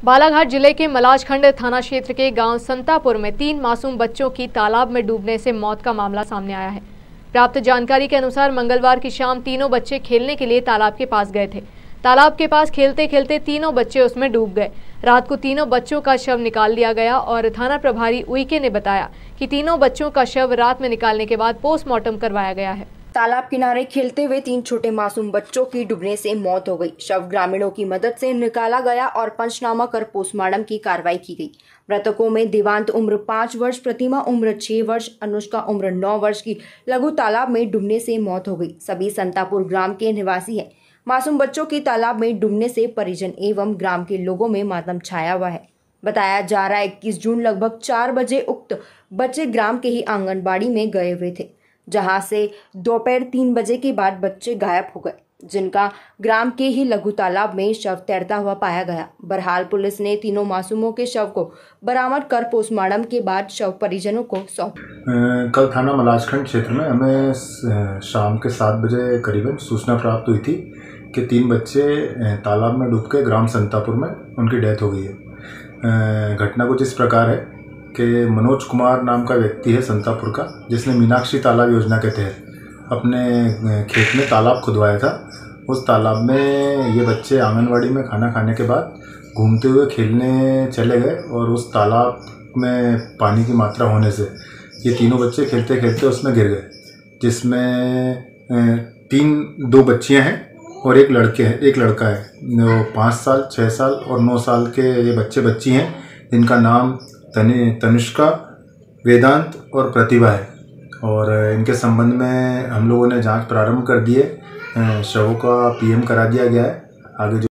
बालाघाट जिले के मलाजखंड थाना क्षेत्र के गांव संतापुर में 3 मासूम बच्चों की तालाब में डूबने से मौत का मामला सामने आया है। प्राप्त जानकारी के अनुसार मंगलवार की शाम तीनों बच्चे खेलने के लिए तालाब के पास गए थे। तालाब के पास खेलते खेलते तीनों बच्चे उसमें डूब गए। रात को तीनों बच्चों का शव निकाल लिया गया और थाना प्रभारी उइके ने बताया कि तीनों बच्चों का शव रात में निकालने के बाद पोस्टमार्टम करवाया गया है। तालाब किनारे खेलते हुए 3 छोटे मासूम बच्चों की डूबने से मौत हो गई। शव ग्रामीणों की मदद से निकाला गया और पंचनामा कर पोस्टमार्टम की कार्रवाई की गई। मृतकों में दिवांत उम्र 5 वर्ष, प्रतिमा उम्र 6 वर्ष, अनुष्का उम्र 9 वर्ष की लघु तालाब में डूबने से मौत हो गई। सभी संतापुर ग्राम के निवासी हैं। मासूम बच्चों की तालाब में डूबने से परिजन एवं ग्राम के लोगों में मातम छाया हुआ है। बताया जा रहा है 21 जून लगभग 4 बजे उक्त बच्चे ग्राम के ही आंगनबाड़ी में गए हुए थे, जहां से दोपहर 3 बजे के बाद बच्चे गायब हो गए, जिनका ग्राम के ही लघु तालाब में शव तैरता हुआ पाया गया। बहरहाल पुलिस ने तीनों मासूमों के शव को बरामद कर पोस्टमार्टम के बाद शव परिजनों को सौंप। कल थाना मलाजखंड क्षेत्र में हमें शाम के 7 बजे करीबन सूचना प्राप्त हुई थी कि 3 बच्चे तालाब में डूब के ग्राम संतापुर में उनकी डेथ हो गई है। घटना कुछ इस प्रकार है कि मनोज कुमार नाम का व्यक्ति है संतापुर का, जिसने मीनाक्षी तालाब योजना के तहत अपने खेत में तालाब खुदवाया था। उस तालाब में ये बच्चे आंगनवाड़ी में खाना खाने के बाद घूमते हुए खेलने चले गए और उस तालाब में पानी की मात्रा होने से ये तीनों बच्चे खेलते खेलते उसमें गिर गए, जिसमें 2 बच्चियां हैं और एक लड़का है। 5 साल, 6 साल और 9 साल के ये बच्ची हैं, जिनका नाम तनुष्का, वेदांत और प्रतिभा है। और इनके संबंध में हम लोगों ने जांच प्रारंभ कर दी है। शवों का पीएम करा दिया गया है। आगे